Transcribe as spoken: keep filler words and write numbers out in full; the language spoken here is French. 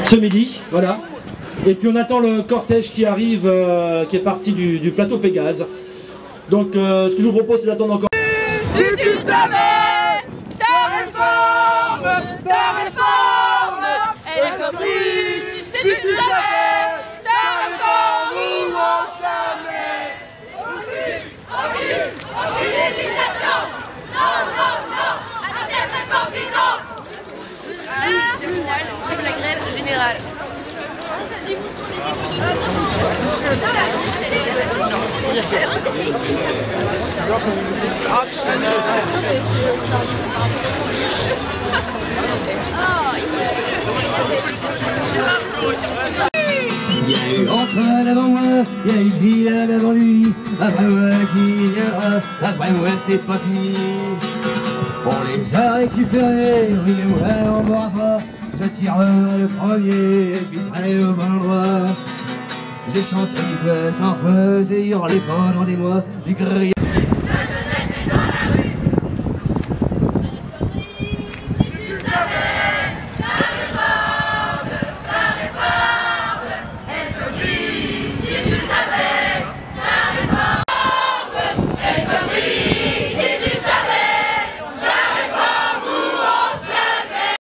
ce midi, voilà. Et puis on attend le cortège qui arrive, euh, qui est parti du, du plateau Pégase. Donc euh, ce que je vous propose, c'est d'attendre encore. Si tu savais, ta réforme, ta réforme est comprise. Si tu savais, ta réforme, où on se la met. Aucune, aucune, aucune hésitation. Non, non, non, à cette réforme du non. Terminale, vive la grève générale. Il y a eu Antoine avant moi, il y a eu Bilal avant lui, après moi qui viendra, après moi c'est pas fini. On les a récupérés, oui mais moi on m'aura pas, je tirerai le premier, je pisserai au bon endroit. J'ai chanté dix fois, cent fois, j'ai hurlé pendant des mois, j'ai grillé. Si tu savais, ta réforme